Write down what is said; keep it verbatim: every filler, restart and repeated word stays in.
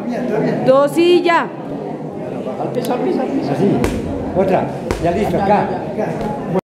Dos y ya. Al piso, al piso, al piso. Así. Otra. Ya listo, acá.